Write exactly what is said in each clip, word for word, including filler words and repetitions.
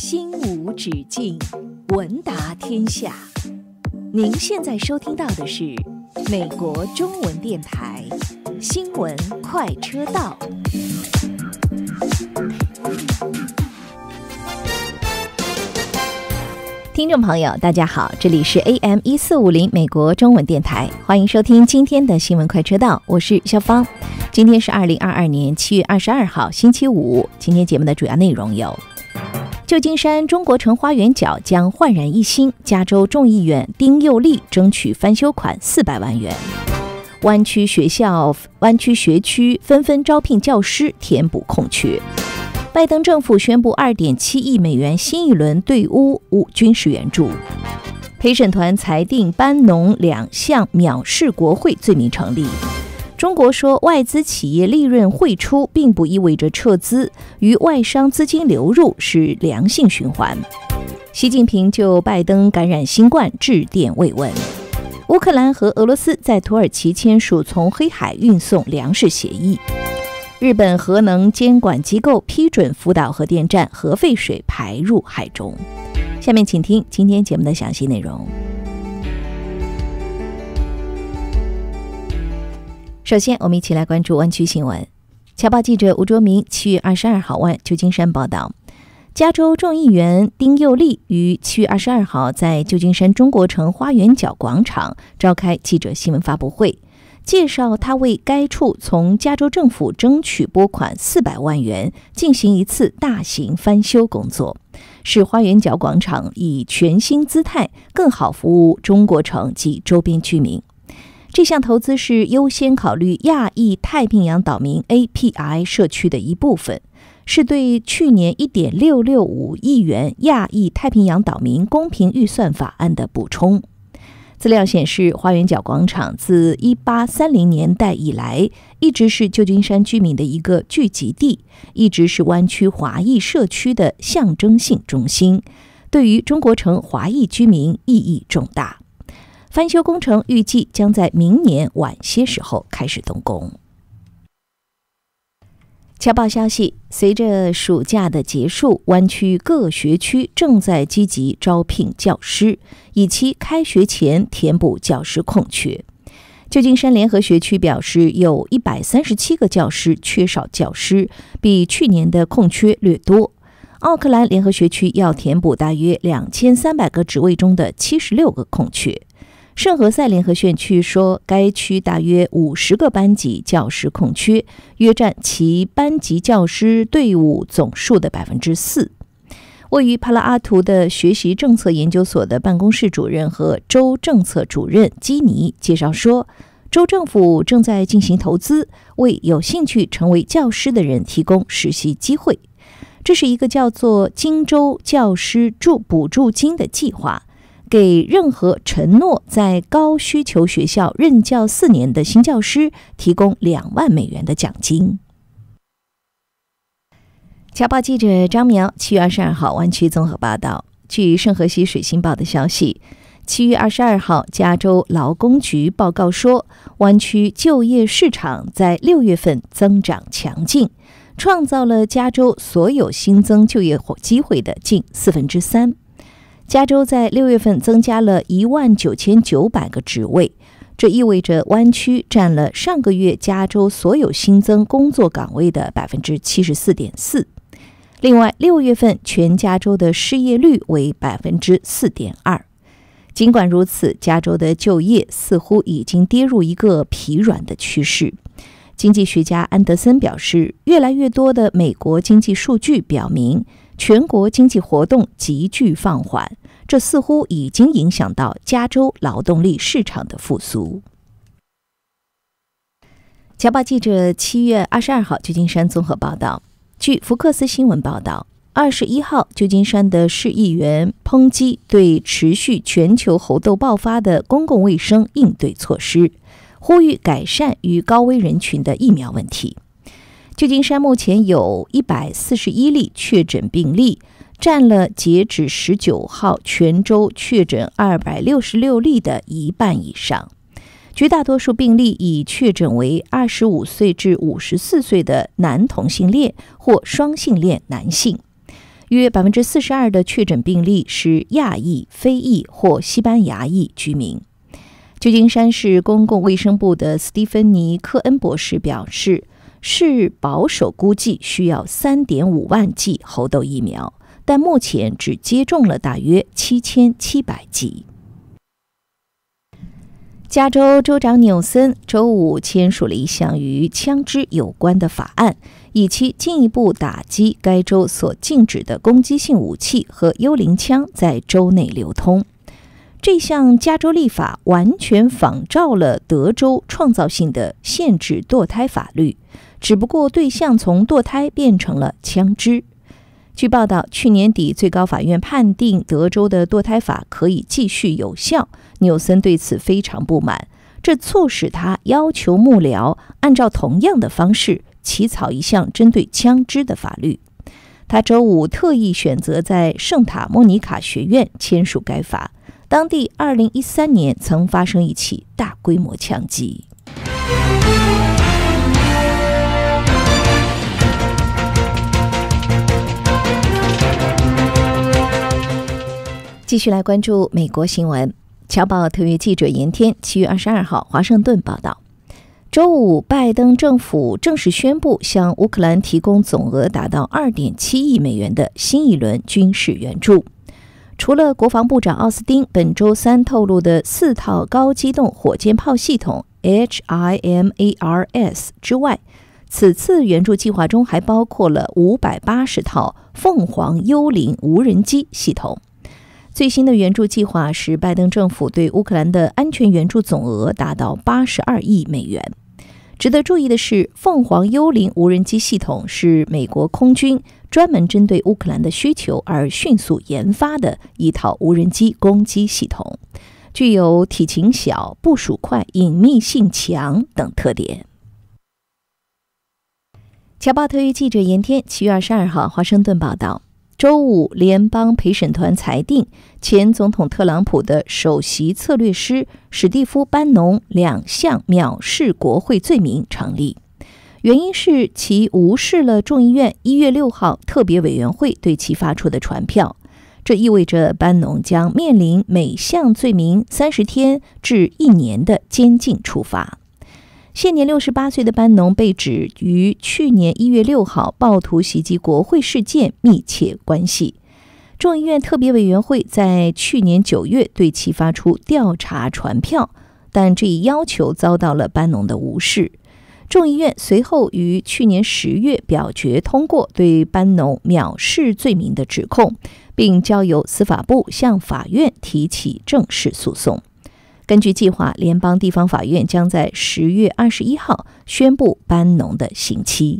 心无止境，闻达天下。您现在收听到的是美国中文电台新闻快车道。听众朋友大家好，这里是 A M 一四五零 美国中文电台，欢迎收听今天的新闻快车道，我是肖芳。今天是二零二二年七月二十二号星期五，今天节目的主要内容有：旧金山中国城花园角将焕然一新，加州众议员丁佑利争取翻修款四百万元；湾区学校、湾区学区纷纷招聘教师填补空缺；拜登政府宣布 二点七亿美元新一轮对乌军事援助；陪审团裁定班农两项藐视国会罪名成立；中国说外资企业利润汇出并不意味着撤资，与外商资金流入是良性循环；习近平就拜登感染新冠致电慰问；乌克兰和俄罗斯在土耳其签署从黑海运送粮食协议；日本核能监管机构批准福岛核电站核废水排入海中。下面请听今天节目的详细内容。首先我们一起来关注湾区新闻。侨报记者吴卓明七月二十二号晚旧金山报道，加州众议员丁佑利于七月二十二号在旧金山中国城花园角广场召开记者新闻发布会，介绍他为该处从加州政府争取拨款四百万元进行一次大型翻修工作，使花园角广场以全新姿态更好服务中国城及周边居民。这项投资是优先考虑亚裔太平洋岛民 A P I 社区的一部分，是对去年 一点六六五亿元亚裔太平洋岛民公平预算法案的补充。资料显示，花园角广场自一八三零年代以来一直是旧金山居民的一个聚集地，一直是湾区华裔社区的象征性中心，对于中国城华裔居民意义重大。翻修工程预计将在明年晚些时候开始动工。侨报消息，随着暑假的结束，湾区各学区正在积极招聘教师，以期开学前填补教师空缺。旧金山联合学区表示，有一百三十七个教师缺少教师，比去年的空缺略多。奥克兰联合学区要填补大约两千三百个职位中的七十六个空缺。圣何塞联合选区说，该区大约五十个班级教师空缺，约占其班级教师队伍总数的 百分之四。 位于帕拉阿图的学习政策研究所的办公室主任和州政策主任基尼介绍说，州政府正在进行投资，为有兴趣成为教师的人提供实习机会。这是一个叫做金州教师助补助金的计划，给任何承诺在高需求学校任教四年的新教师提供两万美元的奖金。侨报记者张苗七月二十二号湾区综合报道，据圣荷西水星报的消息，七月二十二号加州劳工局报告说，湾区就业市场在六月份增长强劲，创造了加州所有新增就业机会的近四分之三。加州在六月份增加了一万九千九百个职位，这意味着湾区占了上个月加州所有新增工作岗位的 百分之七十四点四。 另外，六月份全加州的失业率为 百分之四点二。 尽管如此，加州的就业似乎已经跌入一个疲软的趋势。经济学家安德森表示，越来越多的美国经济数据表明全国经济活动急剧放缓，这似乎已经影响到加州劳动力市场的复苏。侨报记者七月二十二号旧金山综合报道，据福克斯新闻报道，二十一号旧金山的市议员抨击对持续全球猴痘爆发的公共卫生应对措施，呼吁改善与高危人群的疫苗问题。旧金山目前有一百四十一例确诊病例，占了截止十九号全州确诊二百六十六例的一半以上。绝大多数病例已确诊为二十五岁至五十四岁的男同性恋或双性恋男性。 约 百分之四十二 的确诊病例是亚裔、非裔或西班牙裔居民。旧金山市公共卫生部的斯蒂芬妮·科恩博士表示，市保守估计需要 三点五万剂猴痘疫苗，但目前只接种了大约七千七百剂。加州州长纽森周五签署了一项与枪支有关的法案，以期进一步打击该州所禁止的攻击性武器和幽灵枪在州内流通。这项加州立法完全仿照了德州创造性的限制堕胎法律，只不过对象从堕胎变成了枪支。据报道，去年底最高法院判定德州的堕胎法可以继续有效，纽森对此非常不满，这促使他要求幕僚按照同样的方式起草一项针对枪支的法律。他周五特意选择在圣塔莫尼卡学院签署该法，当地二零一三年曾发生一起大规模枪击。继续来关注美国新闻。侨报特约记者严天七月二十二号华盛顿报道，周五拜登政府正式宣布向乌克兰提供总额达到 二点七亿美元的新一轮军事援助。除了国防部长奥斯汀本周三透露的四套高机动火箭炮系统 H I M A R S 之外，此次援助计划中还包括了五百八十套凤凰幽灵无人机系统。最新的援助计划使拜登政府对乌克兰的安全援助总额达到八十二亿美元。值得注意的是，凤凰幽灵无人机系统是美国空军专门针对乌克兰的需求而迅速研发的一套无人机攻击系统，具有体型小、部署快、隐秘性强等特点。侨报特约记者严天七月二十二号华盛顿报道，周五联邦陪审团裁定前总统特朗普的首席策略师史蒂夫·班农两项藐视国会罪名成立，原因是其无视了众议院一月六号特别委员会对其发出的传票。这意味着班农将面临每项罪名三十天至一年的监禁处罚。现年六十八岁的班农被指与去年一月六号暴徒袭击国会事件密切关系。众议院特别委员会在去年九月对其发出调查传票，但这一要求遭到了班农的无视。众议院随后于去年十月表决通过对班农藐视罪名的指控，并交由司法部向法院提起正式诉讼。根据计划，联邦地方法院将在十月二十一号宣布班农的刑期。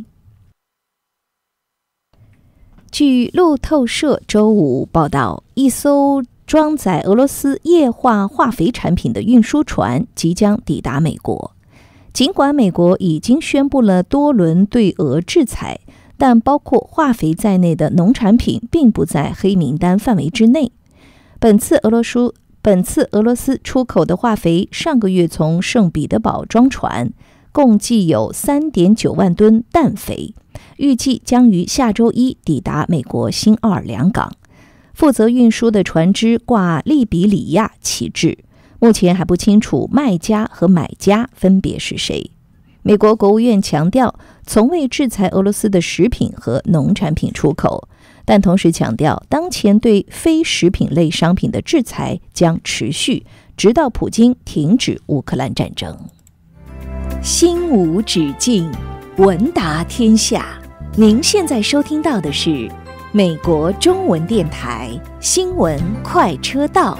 据路透社周五报道，一艘装载俄罗斯液化化肥产品的运输船即将抵达美国。尽管美国已经宣布了多轮对俄制裁，但包括化肥在内的农产品并不在黑名单范围之内。本次俄罗斯本次俄罗斯出口的化肥上个月从圣彼得堡装船，共计有 三点九万吨氮肥，预计将于下周一抵达美国新奥尔良港。负责运输的船只挂利比里亚旗帜，目前还不清楚卖家和买家分别是谁。美国国务院强调，从未制裁俄罗斯的食品和农产品出口，但同时强调，当前对非食品类商品的制裁将持续，直到普京停止乌克兰战争。心无止境，闻达天下。您现在收听到的是美国中文电台新闻快车道。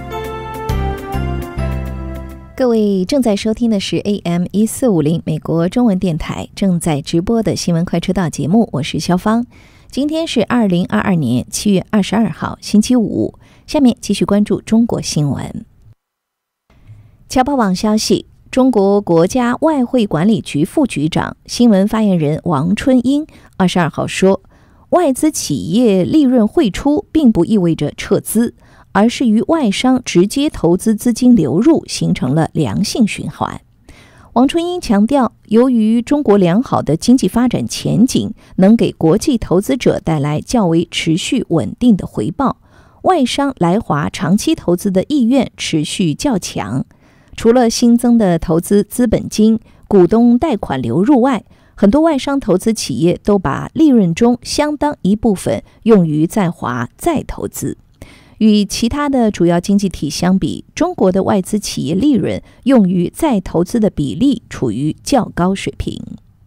各位正在收听的是 A M 一四五零 美国中文电台正在直播的新闻快车道节目，我是肖芳。今天是二零二二年七月二十二号星期五，下面继续关注中国新闻。侨报网消息，中国国家外汇管理局副局长、新闻发言人王春英二十二号说，外资企业利润汇出并不意味着撤资，而是与外商直接投资资金流入形成了良性循环。 王春英强调，由于中国良好的经济发展前景能给国际投资者带来较为持续稳定的回报，外商来华长期投资的意愿持续较强。除了新增的投资资本金、股东贷款流入外，很多外商投资企业都把利润中相当一部分用于在华再投资。与其他的主要经济体相比，中国的外资企业利润用于再投资的比例处于较高水平。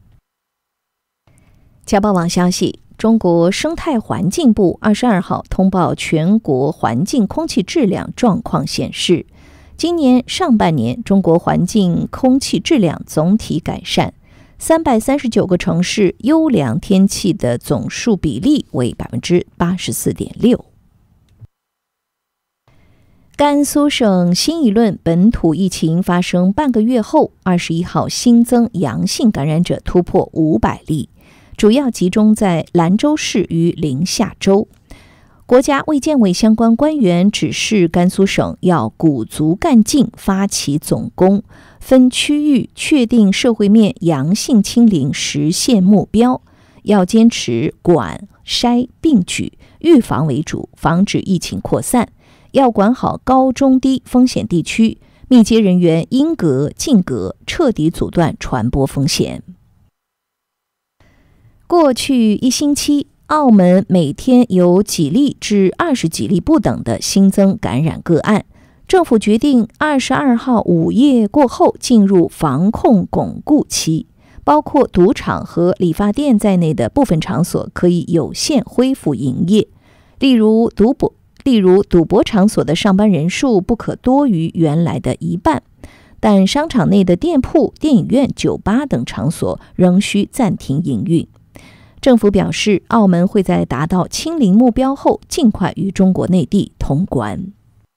侨报网消息，中国生态环境部二十二号通报全国环境空气质量状况显示，今年上半年中国环境空气质量总体改善，三百三十九个城市优良天气的总数比例为 百分之八十四点六。甘肃省新一轮本土疫情发生半个月后，二十一号新增阳性感染者突破五百例，主要集中在兰州市与临夏州。国家卫健委相关官员指示甘肃省要鼓足干劲，发起总攻，分区域确定社会面阳性清零实现目标，要坚持管、筛、并举，预防为主，防止疫情扩散。要管好高中低风险地区，密接人员应隔尽隔，彻底阻断传播风险。过去一星期，澳门每天有几例至二十几例不等的新增感染个案，政府决定二十二号午夜过后进入防控巩固期，包括赌场和理发店在内的部分场所可以有限恢复营业，例如赌博。例如，赌博场所的上班人数不可多于原来的一半，但商场内的店铺、电影院、酒吧等场所仍需暂停营运。政府表示，澳门会在达到清零目标后，尽快与中国内地通关。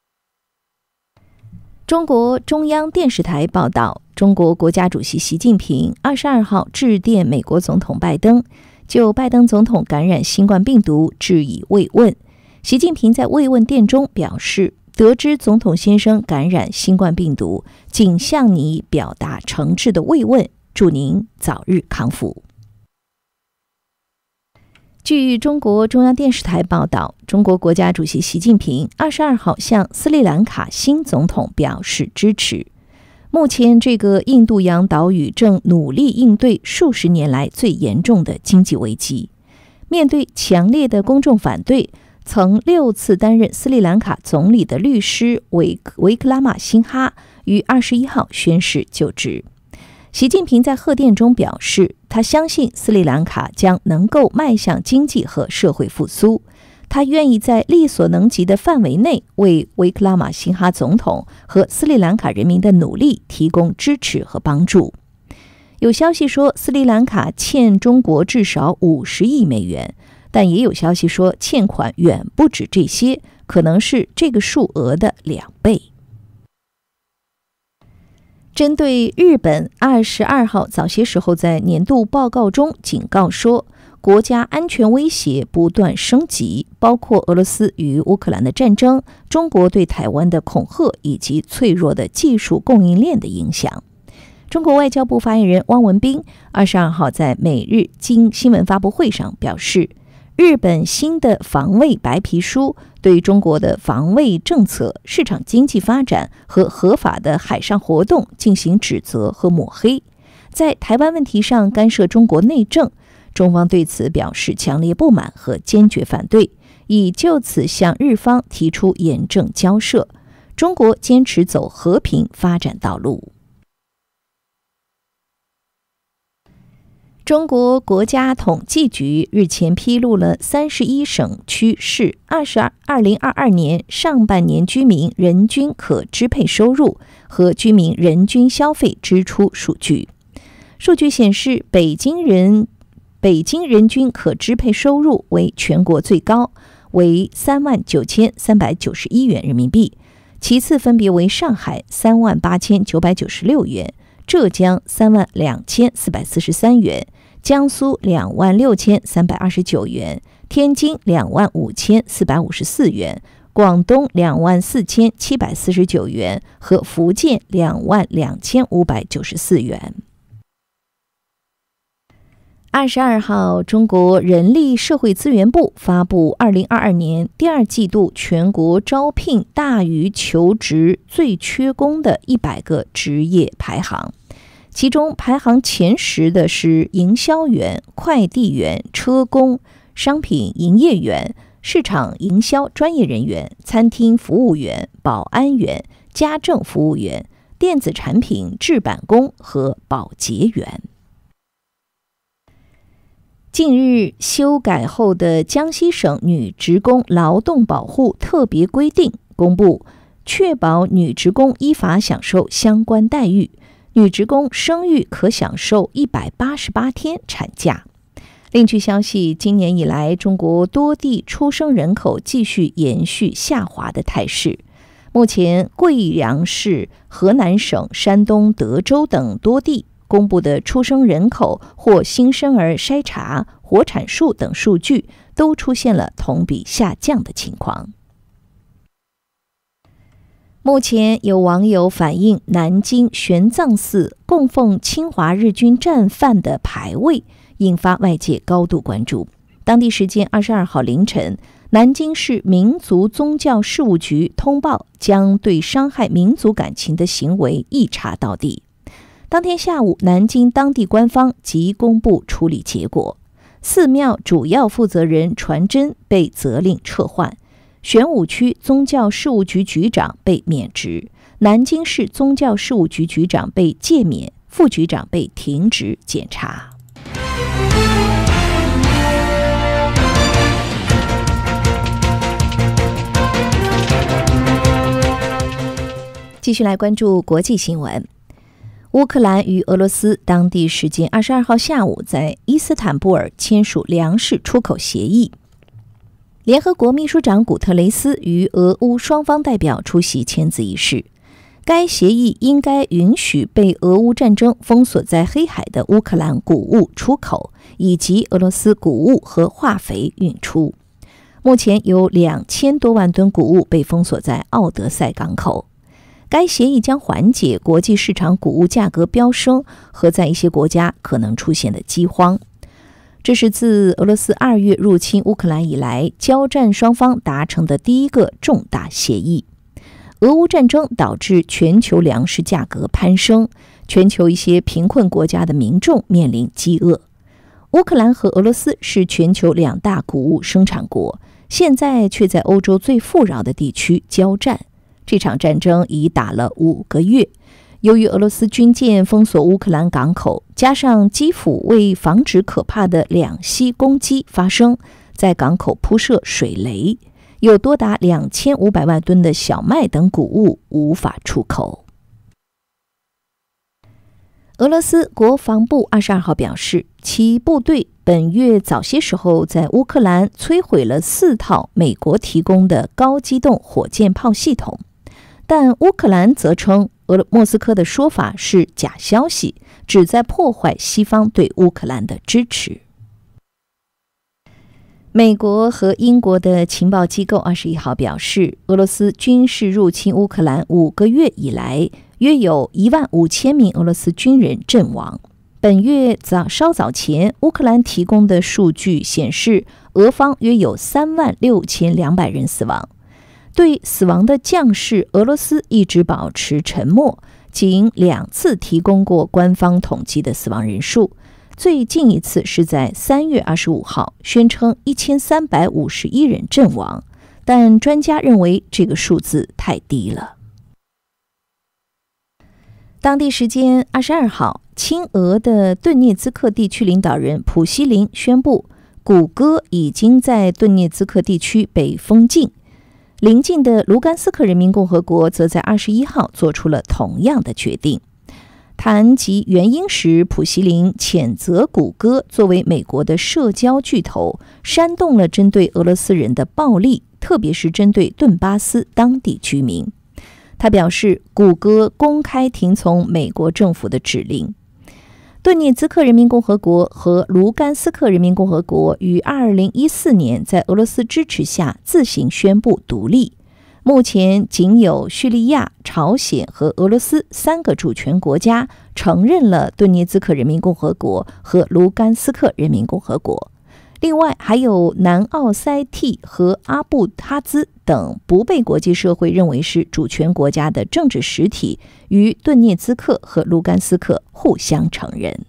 中国中央电视台报道，中国国家主席习近平二十二号致电美国总统拜登，就拜登总统感染新冠病毒致以慰问。习近平在慰问电中表示，得知总统先生感染新冠病毒，仅向你表达诚挚的慰问，祝您早日康复。据中国中央电视台报道，中国国家主席习近平二十二号向斯里兰卡新总统表示支持。目前，这个印度洋岛屿正努力应对数十年来最严重的经济危机。面对强烈的公众反对，曾六次担任斯里兰卡总理的律师维维克拉玛辛哈于二十一号宣誓就职。习近平在贺电中表示，他相信斯里兰卡将能够迈向经济和社会复苏，他愿意在力所能及的范围内为维克拉玛辛哈总统和斯里兰卡人民的努力提供支持和帮助。有消息说，斯里兰卡欠中国至少五十亿美元，但也有消息说欠款远不止这些，可能是这个数额的两倍。针对日本二十二号早些时候在年度报告中警告说，国家安全威胁不断升级，包括俄罗斯与乌克兰的战争、中国对台湾的恐吓以及脆弱的技术供应链的影响。中国外交部发言人汪文斌二十二号在每日经新闻发布会上表示，日本新的防卫白皮书对中国的防卫政策、市场经济发展和合法的海上活动进行指责和抹黑，在台湾问题上干涉中国内政，中方对此表示强烈不满和坚决反对，已就此向日方提出严正交涉。中国坚持走和平发展道路。中国国家统计局日前披露了三十一省区市二零二二年上半年居民人均可支配收入和居民人均消费支出数据。数据显示，北京人北京人均可支配收入为全国最高，为三万九千三百九十一元人民币，其次分别为上海三万八千九百九十六元，浙江三万两千四百四十三元，江苏两万六千三百二十九元，天津两万五千四百五十四元， 广东两万四千七百四十九元和福建两万两千五百九十四元。二十二号，中国人力社会资源部发布二零二二年第二季度全国招聘大于求职最缺工的一百个职业排行，其中排行前十的是营销员、快递员、车工、商品营业员、市场营销专业人员、餐厅服务员、保安员、家政服务员、电子产品制版工和保洁员。近日修改后的江西省女职工劳动保护特别规定公布，确保女职工依法享受相关待遇，女职工生育可享受一百八十八天产假。另据消息，今年以来，中国多地出生人口继续延续下滑的态势。目前，贵阳市、河南省、山东德州等多地公布的出生人口或新生儿筛查、活产数等数据都出现了同比下降的情况。目前有网友反映，南京玄奘寺供奉侵华日军战犯的牌位引发外界高度关注。当地时间二十二号凌晨，南京市民族宗教事务局通报，将对伤害民族感情的行为一查到底。当天下午，南京当地官方即公布处理结果，寺庙主要负责人传真被责令撤换，玄武区宗教事务局局长被免职，南京市宗教事务局局长被诫免，副局长被停职检查。继续来关注国际新闻。乌克兰与俄罗斯当地时间二十二号下午在伊斯坦布尔签署粮食出口协议。联合国秘书长古特雷斯与俄乌双方代表出席签字仪式。该协议应该允许被俄乌战争封锁在黑海的乌克兰谷物出口，以及俄罗斯谷物和化肥运出。目前有两千多万吨谷物被封锁在奥德赛港口。该协议将缓解国际市场谷物价格飙升和在一些国家可能出现的饥荒。这是自俄罗斯二月入侵乌克兰以来，交战双方达成的第一个重大协议。俄乌战争导致全球粮食价格攀升，全球一些贫困国家的民众面临饥饿。乌克兰和俄罗斯是全球两大谷物生产国，现在却在欧洲最富饶的地区交战。这场战争已打了五个月，由于俄罗斯军舰封锁乌克兰港口，加上基辅为防止可怕的两栖攻击发生，在港口铺设水雷，有多达两千五百万吨的小麦等谷物无法出口。俄罗斯国防部二十二号表示，其部队本月早些时候在乌克兰摧毁了四套美国提供的高机动火箭炮系统。但乌克兰则称，俄莫斯科的说法是假消息，旨在破坏西方对乌克兰的支持。美国和英国的情报机构二十一号表示，俄罗斯军事入侵乌克兰五个月以来，约有一万五千名俄罗斯军人阵亡。本月早稍早前，乌克兰提供的数据显示，俄方约有三万六千两百人死亡。对死亡的将士，俄罗斯一直保持沉默，仅两次提供过官方统计的死亡人数。最近一次是在三月二十五号，宣称一千三百五十一人阵亡，但专家认为这个数字太低了。当地时间二十二号，亲俄的顿涅茨克地区领导人普希林宣布，谷歌已经在顿涅茨克地区被封禁。邻近的卢甘斯克人民共和国则在二十一号做出了同样的决定。谈及原因时，普希林谴责谷歌作为美国的社交巨头，煽动了针对俄罗斯人的暴力，特别是针对顿巴斯当地居民。他表示，谷歌公开听从美国政府的指令。顿涅茨克人民共和国和卢甘斯克人民共和国于二零一四年在俄罗斯支持下自行宣布独立。 目前仅有叙利亚、朝鲜和俄罗斯三个主权国家承认了顿涅茨克人民共和国和卢甘斯克人民共和国，另外还有南奥塞梯和阿布哈兹等不被国际社会认为是主权国家的政治实体，与顿涅茨克和卢甘斯克互相承认。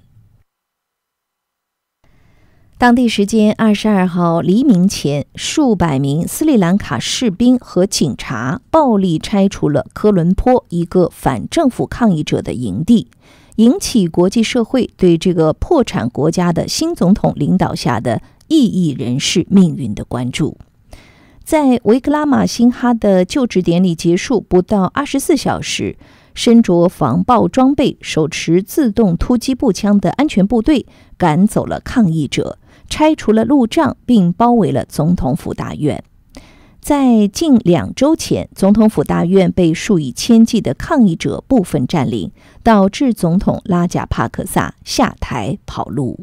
当地时间二十二号黎明前，数百名斯里兰卡士兵和警察暴力拆除了科伦坡一个反政府抗议者的营地，引起国际社会对这个破产国家的新总统领导下的异议人士命运的关注。在维克拉马辛哈的就职典礼结束不到二十四小时，身着防暴装备、手持自动突击步枪的安全部队赶走了抗议者，拆除了路障，并包围了总统府大院。在近两周前，总统府大院被数以千计的抗议者部分占领，导致总统拉贾帕克萨下台跑路。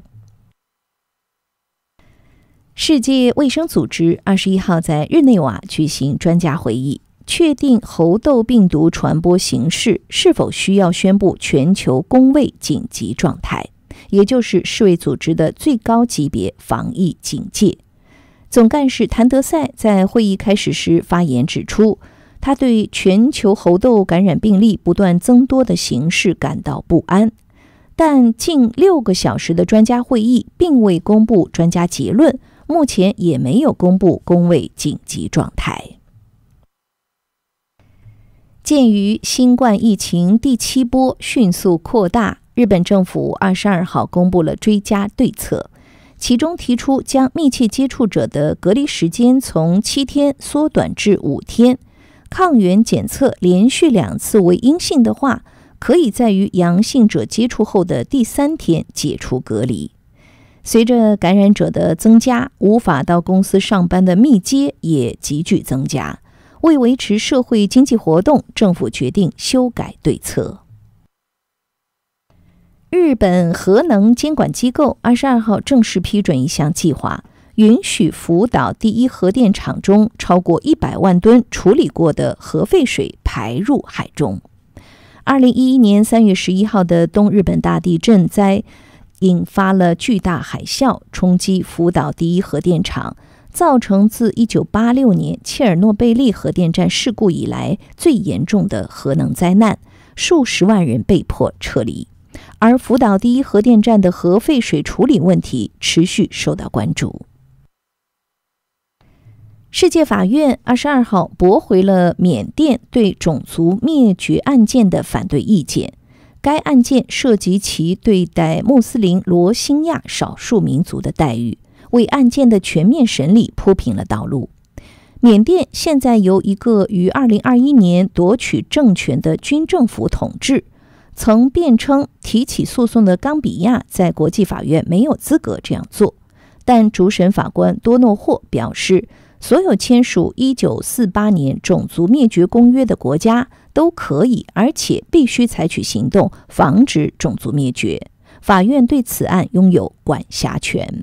世界卫生组织二十一号在日内瓦举行专家会议，确定猴痘病毒传播形势是否需要宣布全球公卫紧急状态，也就是世卫组织的最高级别防疫警戒。总干事谭德赛在会议开始时发言指出，他对全球猴痘感染病例不断增多的形势感到不安，但近六个小时的专家会议并未公布专家结论，目前也没有公布公卫紧急状态。鉴于新冠疫情第七波迅速扩大，日本政府二十二号公布了追加对策，其中提出将密切接触者的隔离时间从七天缩短至五天，抗原检测连续两次为阴性的话，可以在与阳性者接触后的第三天解除隔离。随着感染者的增加，无法到公司上班的密接也急剧增加。为维持社会经济活动，政府决定修改对策。日本核能监管机构二十二号正式批准一项计划，允许福岛第一核电厂中超过一百万吨处理过的核废水排入海中。二零一一年三月十一号的东日本大地震灾引发了巨大海啸，冲击福岛第一核电厂，造成自一九八六年切尔诺贝利核电站事故以来最严重的核能灾难，数十万人被迫撤离。而福岛第一核电站的核废水处理问题持续受到关注。世界法院二十二号驳回了缅甸对种族灭绝案件的反对意见，该案件涉及其对待穆斯林罗兴亚少数民族的待遇，为案件的全面审理铺平了道路。缅甸现在由一个于二零二一年夺取政权的军政府统治，曾辩称提起诉讼的冈比亚在国际法院没有资格这样做，但主审法官多诺霍表示，所有签署一九四八年种族灭绝公约的国家都可以，而且必须采取行动防止种族灭绝。法院对此案拥有管辖权。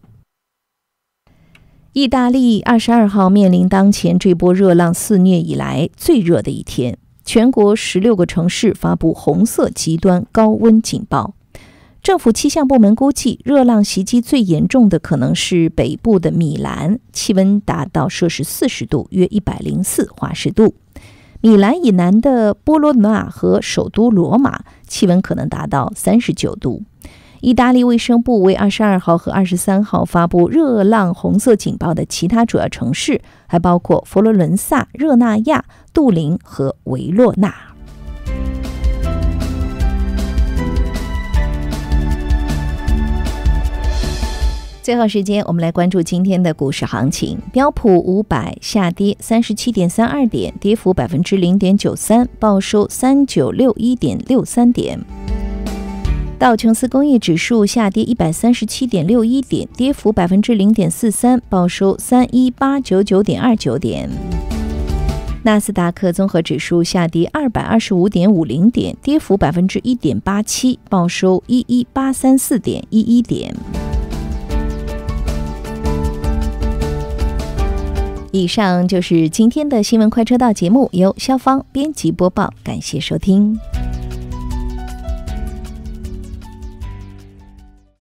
意大利二十二号面临当前这波热浪肆虐以来最热的一天，全国十六个城市发布红色极端高温警报。政府气象部门估计，热浪袭击最严重的可能是北部的米兰，气温达到摄氏四十度，约一百零四华氏度。米兰以南的波罗纳和首都罗马，气温可能达到三十九度。意大利卫生部为二十二号和二十三号发布热浪红色警报的其他主要城市，还包括佛罗伦萨、热那亚、杜林和维罗纳。最后时间，我们来关注今天的股市行情。标普五百下跌三十七点三二点，跌幅百分之零点九三，报收三九六一点六三点。道琼斯工业指数下跌一百三十七点六一点，跌幅百分之零点四三，报收三一八九九点二九点。纳斯达克综合指数下跌二百二十五点五零点，跌幅百分之一点八七，报收一一八三四点一一点。 以上就是今天的新闻快车道节目，由肖芳编辑播报，感谢收听。